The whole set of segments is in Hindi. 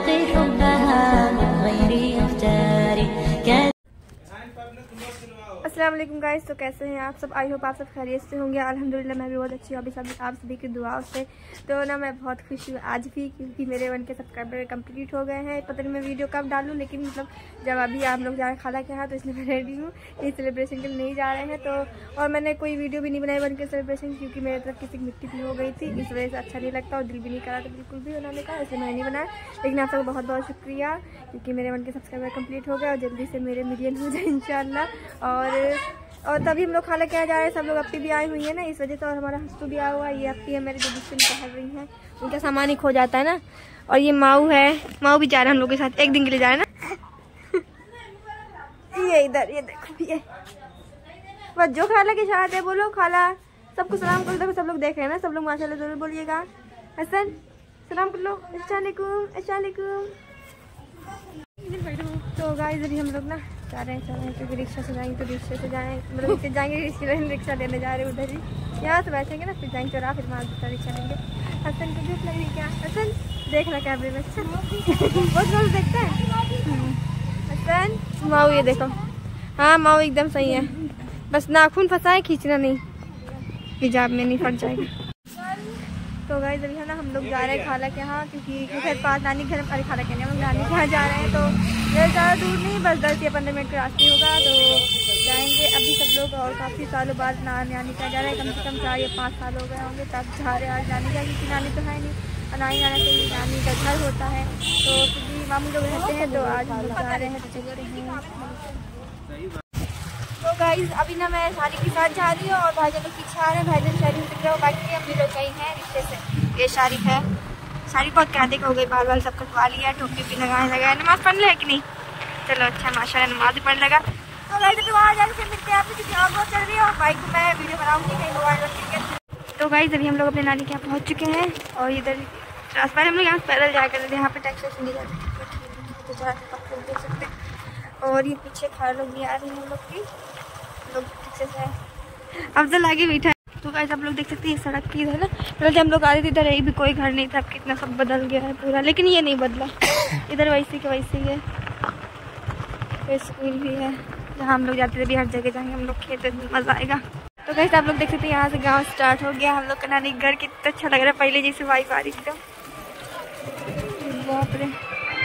أبقي حبها من غير اختياري. अस्सलाम वालेकुम गाइस, तो कैसे हैं आप सब? आई होप आप सब खैरियत से होंगे। अल्हम्दुलिल्लाह मैं भी बहुत अच्छी हूँ अभी सब आप सभी की दुआओं से। तो ना मैं बहुत खुश हूँ आज भी, क्योंकि मेरे 1 के सब्सक्राइबर कंप्लीट हो गए हैं। पता नहीं मैं वीडियो कब डालूँ, लेकिन मतलब जब अभी आप लोग जा रहे खाला के यहाँ, तो इसलिए मैं रेडी हूँ। ये सेलिब्रेशन के लिए नहीं जा रहे हैं तो, और मैंने कोई वीडियो भी नहीं बनाई 1 के सेलिब्रेशन, क्योंकि मेरे तरफ किसी की मिट्टी भी हो गई थी, इस वजह से अच्छा नहीं लगता और दिल भी नहीं करा था बिल्कुल भी बनाने का, इसलिए मैंने नहीं बनाया। लेकिन आप सबको बहुत बहुत शुक्रिया, क्योंकि मेरे 1 के सब्सक्राइबर कंप्लीट हो गए और जल्दी से मेरे मिलियन हो जाए इंशाल्लाह। और तभी हम लोग खाला क्या जा रहे हैं, सब लोग अपनी भी आई हुई है ना, इस वजह से। और हमारा हंसू भी आया हुआ है, ये अपनी है मेरे जो बिस्कुट पहन रही हैं, उनका सामान ही खो जाता है ना। और ये माऊ है, माऊ भी जा रहा है हम लोग के साथ, एक दिन के लिए जा रहे हैं ना। ये इधर, ये देखो, ये बस जो खाला के साथ है, बोलो खाला, सबको सलाम कर दो। सब लोग देख रहे हैं ना, सब लोग माशाल्लाह जरूर बोलिएगा। हसन सलाम कर लो, अस्सलाम वालेकुम। तो गाइस अभी हम लोग ना जा रहे हैं, क्योंकि रिक्शा से जाएंगे तो रिक्शे से जाएंगे, मतलब इससे जाएंगे रिक्शा लेने जा रहे हैं उधर ही, यहाँ से बैठेंगे ना, फिर जाएंगे चौरा, फिर वहाँ दूसरा रिक्शा लेंगे। हसन को भूख लग रही क्या? हसन देख रहा कैमरे में, अच्छा बहुत जोर देखता है हसन। माऊ ये देखो, हाँ माऊ एकदम सही है, बस नाखून फंसाए, खींचना नहीं, हिजाब में नहीं फट जाएगा। तो गाइस अभी है ना हम लोग जा रहे हैं खाला के यहाँ, क्योंकि घर पास नानी घर, अरे खाला के हम लोग नानी के यहाँ जा रहे हैं। तो ज़्यादा दूर नहीं, बस 10 या 15 मिनट का रास्ते होगा, तो जाएंगे अभी सब लोग। और काफ़ी सालों बाद नानी के जा रहे हैं, कम से कम 4 या 5 साल हो गए होंगे तब जा रहे हैं आज नानी का, क्योंकि नानी तो है नहीं, और ना ही आना चाहिए, नानी का घर होता है। तो क्योंकि मामू लोग रहते हैं, तो आज हम लोग जा रहे हैं, तो चलते हैं। तो गाइस अभी ना मैं सारी के साथ जा रही हूँ, और भाईजान लोग पीछे आ रहे हैं, भाईजान शादी से रहो, बाकी हम लोग गई हैं रिश्ते से। ये शादी है, साड़ी बहुत प्यादे हो गई, बाल सब कटवा लिया, टोपी भी लगाया, नमाज पढ़ ले कि नहीं? चलो अच्छा, माशाल्लाह नमाज भी पढ़ लगा। तो गाइस अभी वहाँ जाके फिर मिलते हैं आपको, क्योंकि और बहुत चल रही है, और बाइक को मैं वीडियो बनाऊँगी कहीं मोबाइल। तो गाइस अभी हम लोग अपने नानी के यहाँ पहुँच चुके हैं, और इधर रास्ते हम लोग यहाँ पैदल जा कर, यहाँ पे टैक्सी नहीं जाते, तो देख सकते हैं। और ये पीछे खाए लोग भी आ रही हैं, हम लोग की लोग पीछे से अफजल आगे बैठा है। तो गाइस आप लोग देख सकते हैं सड़क की इधर ना, पहले जब हम लोग आ रहे थे इधर भी कोई घर नहीं था, अब कितना सब बदल गया है पूरा, लेकिन ये नहीं बदला, इधर वैसे के वैसे ही है। स्कूल भी है जहाँ हम लोग जाते थे, भी हर जगह जाएंगे हम लोग, खेत में मजा आएगा। तो गाइस आप लोग देख सकते हैं यहाँ से गाँव स्टार्ट हो गया, हम लोग का नानी घर कितना अच्छा लग रहा है, पहले जैसे वाइफ आ रही थी। बाप रे,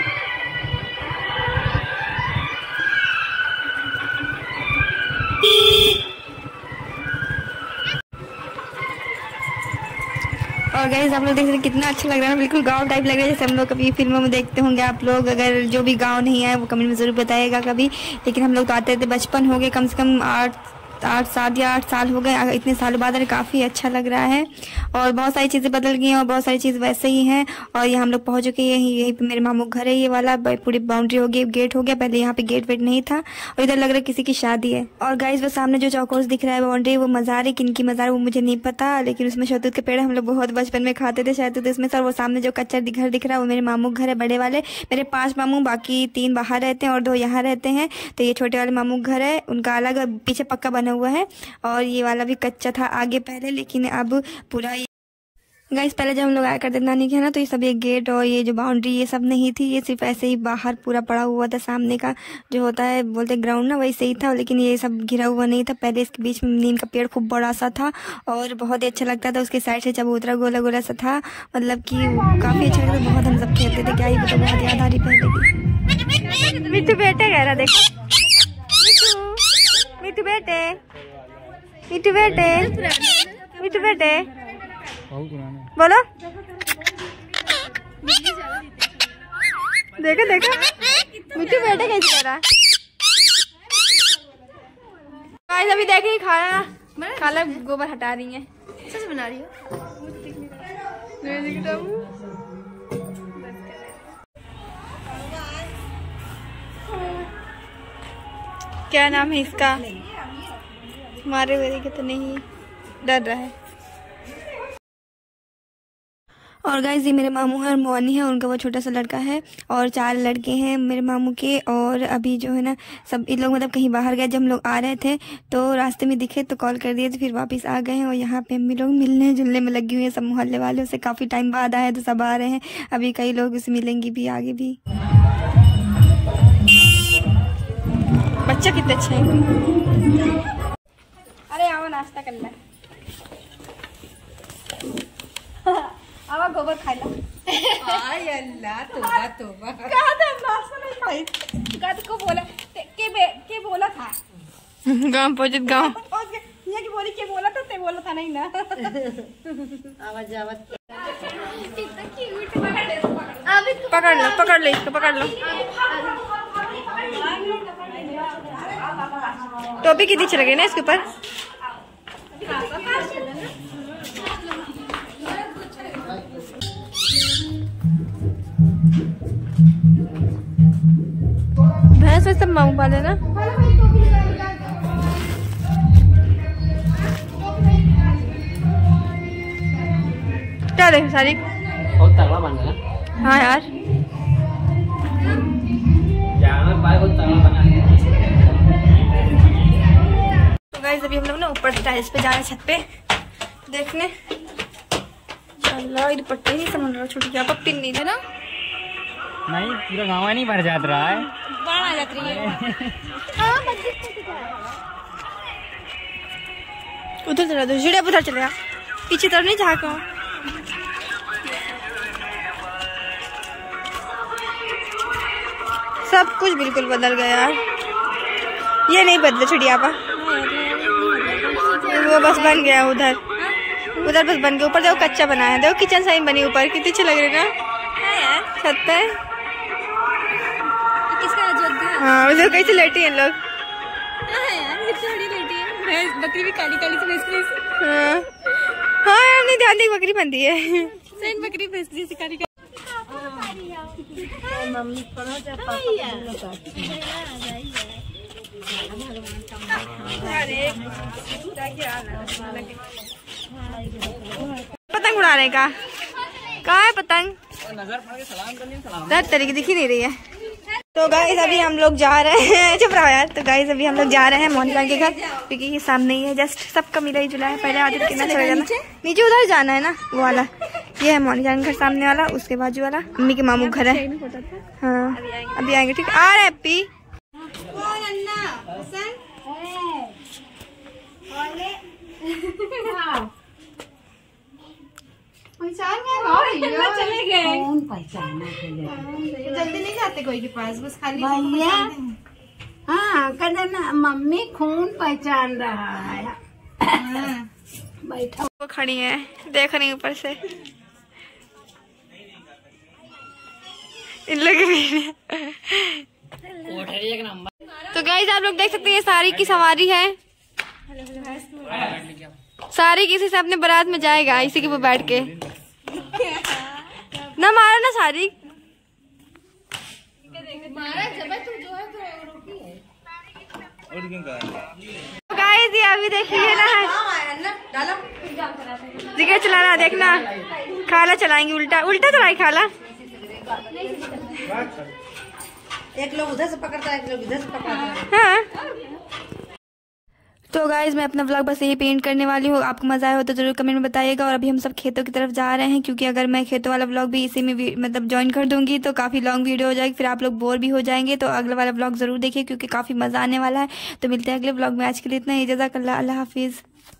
और गाइस आप लोग देख रहे हैं कितना अच्छा लग रहा है, बिल्कुल गांव टाइप लग रहा है, जैसे हम लोग कभी फिल्मों में देखते होंगे आप लोग। अगर जो भी गांव नहीं है वो कमेंट में ज़रूर बताइएगा कभी। लेकिन हम लोग तो आते थे, बचपन हो गए, कम से कम 8 साल हो गए, इतने सालों बाद काफ़ी अच्छा लग रहा है। और बहुत सारी चीज़ें बदल गई हैं, और बहुत सारी चीज़ वैसे ही हैं। और ये हम लोग पहुँच चुके हैं, यहीं पे मेरे मामू घर है, ये वाला पूरी बाउंड्री हो गई, गेट हो गया, पहले यहाँ पे गेट वेट नहीं था, और इधर लग रहा है किसी की शादी है। और गाइस वो सामने जो चौकोर दिख रहा है बाउंड्री, वो मज़ार है, किनकी मज़ार है वो मुझे नहीं पता, लेकिन उसमें शहतूत के पेड़ हम लोग बहुत बचपन में खाते थे शहतूत इसमें सर। वो सामने जो कच्चा घर दिख रहा है वो मेरे मामू घर है, बड़े वाले। मेरे 5 मामू, बाकी 3 बाहर रहते हैं और 2 यहाँ रहते हैं। तो ये छोटे वाले मामू घर है, उनका अलग पीछे पक्का बना हुआ है, और ये वाला भी कच्चा था आगे पहले, लेकिन अब पूरा। गाइस पहले जब हम लोग आया करते नानी के है ना, तो ये सब, ये गेट और ये जो बाउंड्री ये सब नहीं थी, ये सिर्फ ऐसे ही बाहर पूरा पड़ा हुआ था, सामने का जो होता है बोलते ग्राउंड ना, वैसे ही था, लेकिन ये सब घिरा हुआ नहीं था पहले। इसके बीच में नीम का पेड़ खूब बड़ा सा था, और बहुत ही अच्छा लगता था। उसके साइड से चबूतरा गोला गोला सा था, मतलब कि काफ़ी अच्छा लगता, बहुत हम सब खेलते थे, क्या ही पता, बहुत याद आ रही पहले की। मिट्टू बेटे कह रहा, देखो मिट्टू बेटे, मिट्टू बेटे, मिट्टू बेटे बोलो, देखो देखो मिट्टू बेटे कैसे कर रहा है। गाइस अभी देखें खाला गोबर हटा रही है, सच बना रही है। क्या नाम है इसका? मारे हुए देखे तो नहीं, डर रहा है। और गाइस ये मेरे मामू हैं और मोनी है, उनका वो छोटा सा लड़का है और 4 लड़के हैं मेरे मामू के। और अभी जो है ना सब इन लोग मतलब कहीं बाहर गए, जब हम लोग आ रहे थे तो रास्ते में दिखे तो कॉल कर दिए, तो फिर वापस आ गए हैं। और यहाँ पे अम्मी लोग मिलने जुलने में लगी हुई है, सब मोहल्ले वाले से काफ़ी टाइम बाद आए तो सब आ रहे हैं। अभी कई लोग उससे मिलेंगी भी आगे भी। बच्चे कितने अच्छे हैं। अरे आओ नाश्ता कर ले। आवा गोबर खा ला। आय अल्लाह तौबा तौबा। कहा था नाश्ता नहीं खाई, कहा को बोला के बोला था गांव पहुंचे गांव यहाँ की बोली के बोला था, ते बोला था नहीं ना। आवाज आवाज पकड़ लो इसको, पकड़ लो। टोपी कितनी अच्छी लगे ना इसके ऊपर। भैंस में सब माऊ पाले ना। क्या देख सारी बहुत तगड़ा बन गया। हाँ यार बहुत तगड़ा बना है। तो गाइस अभी हम लोग ना ऊपर टाइल्स पे जा रहे हैं, छत पे देखने। चलो इधर पट्टे ही समझ लो, छुट गया पप्पी नहीं है ना। नहीं पूरा गाँव नहीं भर जात रहा है, बाढ़ आ जाती है। उधर चला दो, सीढ़िया उधर चलेगा, पीछे तरफ नहीं झाँको। सब कुछ बिल्कुल बदल गया यार। ये नहीं बदले चिड़िया पर, वो बस बन गया उधर बस बन गया। ऊपर देखो कच्चा बना है, देखो किचन साइन बनी ऊपर, कितनी अच्छी लग रही है ना छत पे। हाँ उधर कैसे लेटी हैं लोग। बकरी भी काली काली से। हाँ यार नहीं ध्यान दी, बकरी बनती है सही, बकरी भैंसली से काली काली। पतंग उड़ाने का कहाँ है पतंग, दर तरीके दिख ही नहीं रही है। तो गाइस अभी हम लोग जा रहे हैं, चुप रहो यार। तो गाइस अभी हम लोग जा रहे हैं मोहन जान के घर, क्योंकि ये सामने ही है जस्ट, सबका मिला ही जुला है। पहले आदित्य के चले जाना, नीचे उधर जाना है ना वो वाला। ये है मोहन जान घर सामने वाला, उसके बाजू वाला अम्मी के मामू घर है। हाँ अभी आएंगे, ठीक आ रहे हैप्पी। चले गए, कौन पहचाना जल्दी नहीं जाते कोई के पास, बस खाली भैया। हाँ कहते ना मम्मी खून पहचान रहा है। बैठा वो खड़ी है, देख रही ऊपर से इन लोग भी। तो गाइस आप लोग देख सकते हैं ये सारी की सवारी है, सारी किसी से अपने बारात में जाएगा, इसी के ऊपर बैठ के ना मारा ना सारी। गाइस ये अभी देखिए ना, जिगर चलाना देखना, खाला चलाएंगे, उल्टा उल्टा चलाई खाला। एक लोग उधर से पकड़ता है, एक लोग इधर से पकड़ता है। हाँ तो गाइज मैं अपना व्लॉग बस यही पेंट करने वाली हूँ। आपको मजा आया हो तो जरूर कमेंट में बताइएगा। और अभी हम सब खेतों की तरफ जा रहे हैं, क्योंकि अगर मैं खेतों वाला व्लॉग भी इसी में मतलब ज्वाइन कर दूंगी तो काफ़ी लॉन्ग वीडियो हो जाएगी, फिर आप लोग बोर भी हो जाएंगे। तो अगला वाला व्लॉग जरूर देखिए, क्योंकि काफ़ी मज़ा आने वाला है। तो मिलते हैं अगले व्लॉग में, आज के लिए इतना ही। जज़ाकल्लाह, अल्लाह हाफिज़।